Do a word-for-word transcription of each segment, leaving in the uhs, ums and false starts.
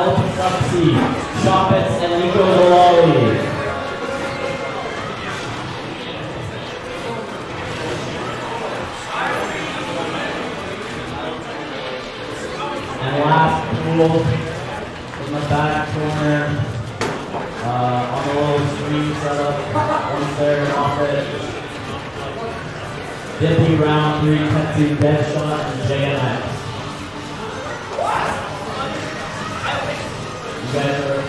El Pasupsi, Shoppets, and Nico Zolali. And last pool in the back corner, uh, on the little screen setup, one third off it. Dippy round three, Tetsu, Deadshot, and J M X. You guys are...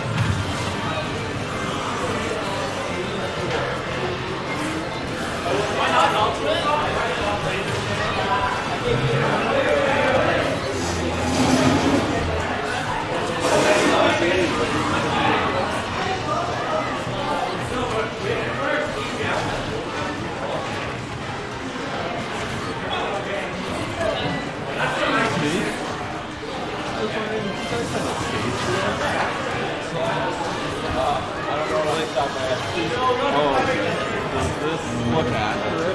Why not ultimate? Oh, does this look accurate?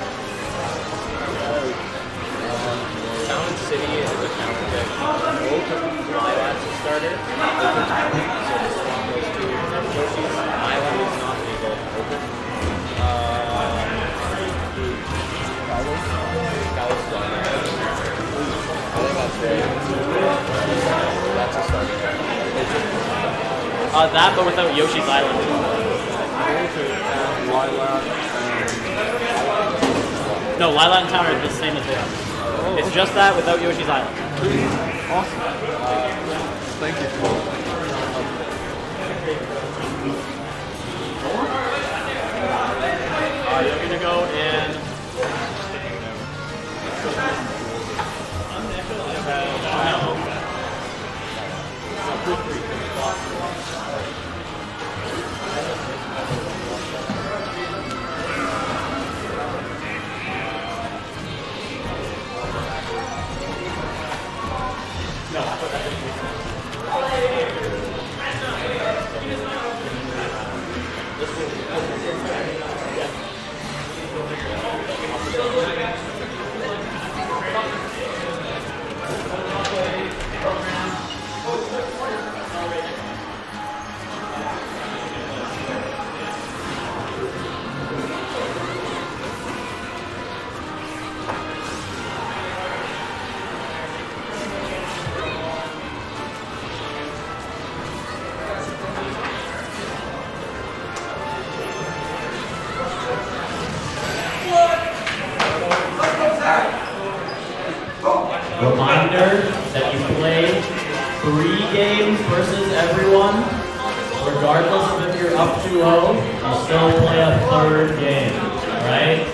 Town City is a counter pick. Lilacs a starter. So the swap goes to Yoshi's. Lilac is not legal. Open. Uh, Kalos? Kalos done. I think that's right. That's a starter. Uh, that, but without Yoshi's Island. No, Lilac and Town are the same as they are. Oh, it's just that without Yoshi's Island. Awesome. Uh, thank you. Uh, you're gonna go in. No, I thought that Reminder that you play three games versus everyone. Regardless of if you're up two oh, you'll still play a third game, right?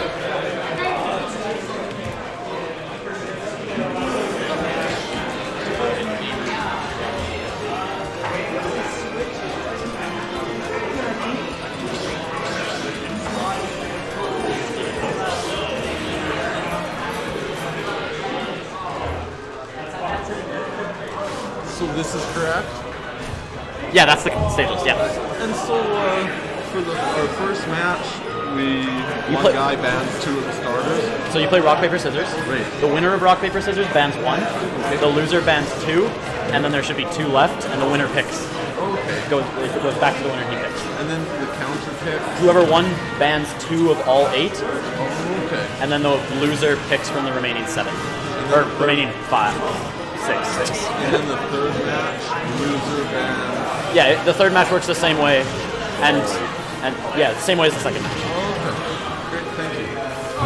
So this is correct? Yeah, that's the status, yeah. And so uh, for the, our first match, we You one play- guy bans two of the starters. So you play rock, paper, scissors. Right. The winner of rock, paper, scissors bans one. The loser bans two, and then there should be two left, and the winner picks. Okay. Goes, it goes back to the winner, he picks. And then the counter pick. Whoever won bans two of all eight, Okay. and then the loser picks from the remaining seven. Or remaining five. Six. Six. And then the third match, loser bans. Yeah, it- the third match works the same way, and and yeah, the same way as the second match. Okay. Great, thank you.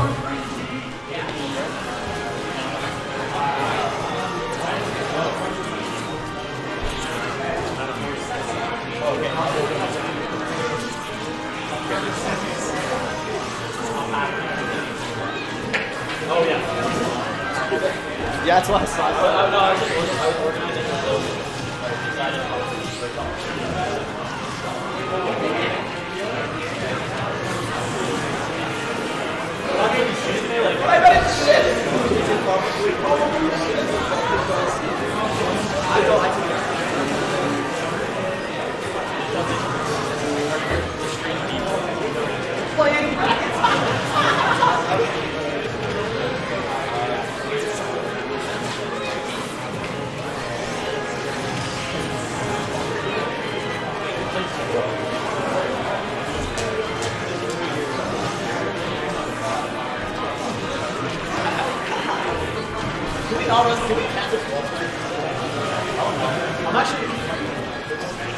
Oh yeah. Yeah, it's less. No, I was just I was organizing those. I bet it's shit. Playing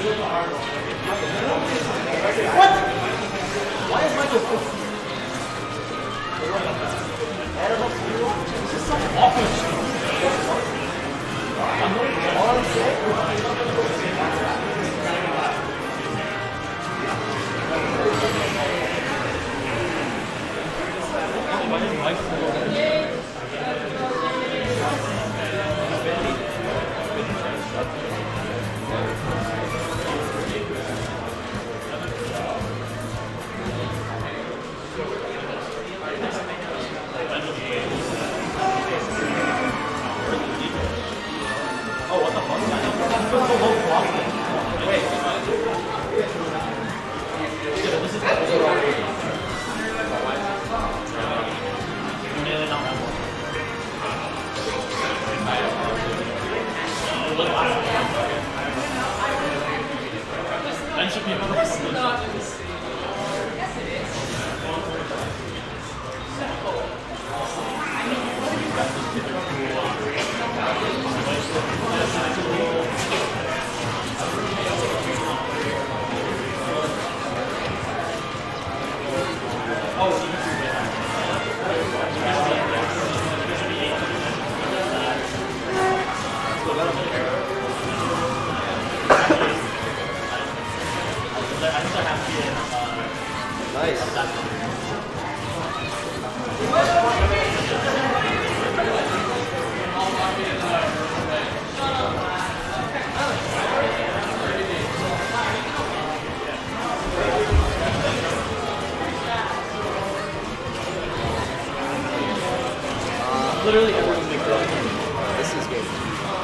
What? Why is Michael fifteen? This is some awful shit. All I'm Literally everyone makes it. This is good.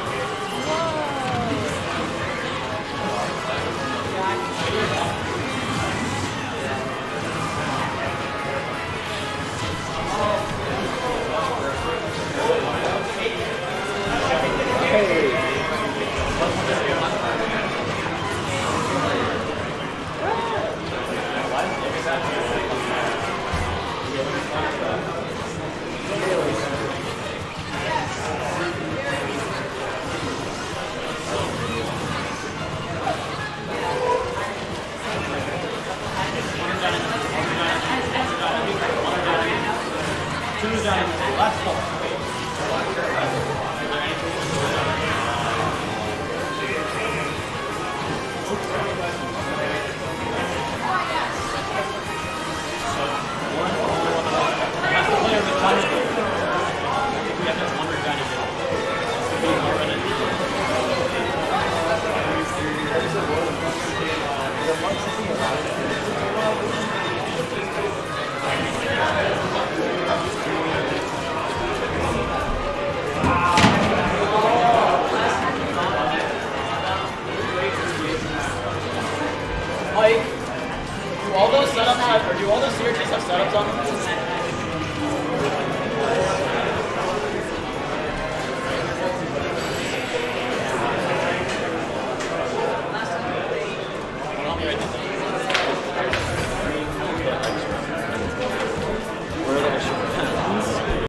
Like, do all those setups have, or do all those series have setups on them? I'll be right there.